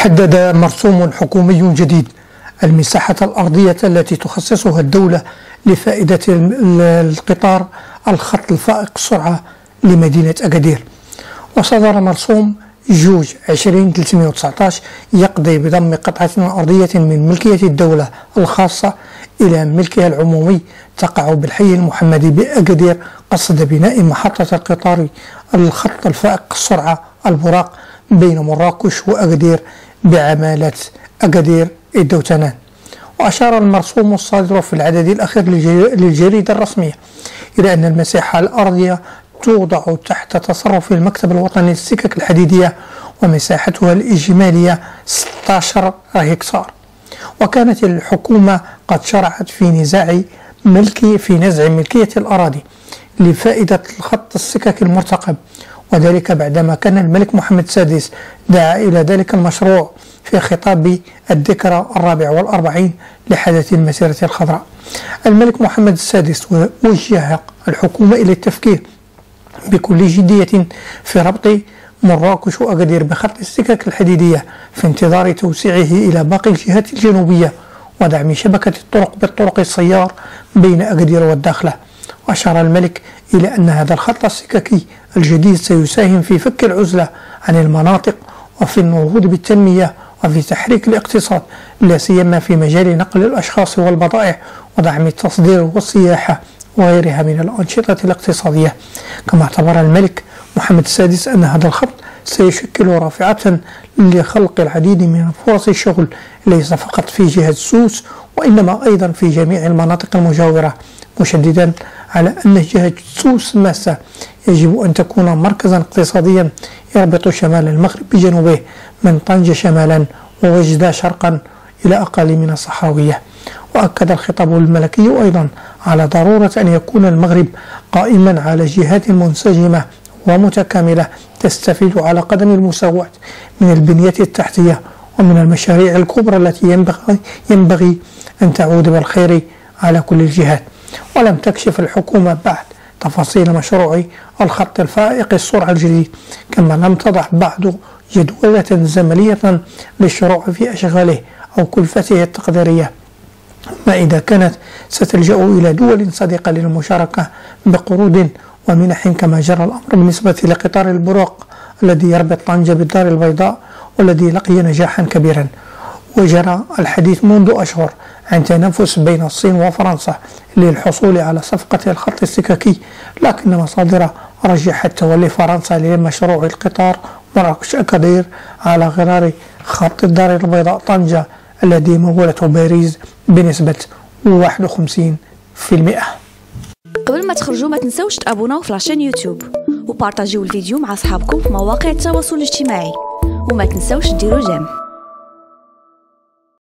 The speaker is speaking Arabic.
حدد مرسوم حكومي جديد المساحة الأرضية التي تخصصها الدولة لفائدة القطار الخط الفائق السرعة لمدينة أكادير. وصدر مرسوم جوج 20/319 يقضي بضم قطعة أرضية من ملكية الدولة الخاصة إلى ملكها العمومي تقع بالحي المحمدي بأكادير قصد بناء محطة القطار الخط الفائق السرعة البراق بين مراكش وأكادير بعمالة أكادير الدوتنان. وأشار المرسوم الصادر في العدد الأخير للجريدة الرسمية إلى أن المساحة الأرضية توضع تحت تصرف المكتب الوطني للسكك الحديدية ومساحتها الإجمالية 16 هكتار. وكانت الحكومة قد شرعت في نزع ملكية الأراضي لفائدة الخط السكك المرتقب، وذلك بعدما كان الملك محمد السادس دعا إلى ذلك المشروع في خطاب الذكرى 44 لحدث المسيرة الخضراء. الملك محمد السادس وجه الحكومة إلى التفكير بكل جدية في ربط مراكش وأكادير بخط السكك الحديدية في انتظار توسيعه إلى باقي الجهات الجنوبية ودعم شبكة الطرق بالطرق السيار بين أكادير والداخلة. وأشار الملك إلى أن هذا الخط السككي الجديد سيساهم في فك العزلة عن المناطق وفي النهوض بالتنمية وفي تحريك الاقتصاد لا سيما في مجال نقل الأشخاص والبضائع ودعم التصدير والسياحة وغيرها من الأنشطة الاقتصادية. كما اعتبر الملك محمد السادس أن هذا الخط سيشكل رافعة لخلق العديد من فرص الشغل ليس فقط في جهة سوس وإنما أيضا في جميع المناطق المجاورة، مشددا على أن جهة سوس ماسة يجب أن تكون مركزا اقتصاديا يربط شمال المغرب بجنوبه من طنجة شمالا ووجدة شرقا إلى أقل من الصحراوية. وأكد الخطاب الملكي أيضا على ضرورة أن يكون المغرب قائما على جهات منسجمة ومتكاملة تستفيد على قدم المساواة من البنية التحتية ومن المشاريع الكبرى التي ينبغي أن تعود بالخير على كل الجهات. ولم تكشف الحكومة بعد تفاصيل مشروع الخط الفائق السرعة الجديد، كما لم تضع بعد جدولة زمنية للشروع في أشغاله أو كلفته التقديرية، ما إذا كانت ستلجأ إلى دول صديقة للمشاركة بقروض ومنح كما جرى الأمر بالنسبة لقطار البراق الذي يربط طنجة بالدار البيضاء والذي لقي نجاحا كبيرا. وجرى الحديث منذ أشهر عن تنافس بين الصين وفرنسا للحصول على صفقة الخط السككي، لكن مصادر رجحت تولي فرنسا لمشروع القطار مراكش أكادير على غرار خط الدار البيضاء طنجة الذي مولته باريس بنسبة 51%. قبل ما تخرجوا ما تنسوش تابوناو في لاشين يوتيوب وبارطاجيو الفيديو مع اصحابكم في مواقع التواصل الاجتماعي وما تنسوش ديروا جيم.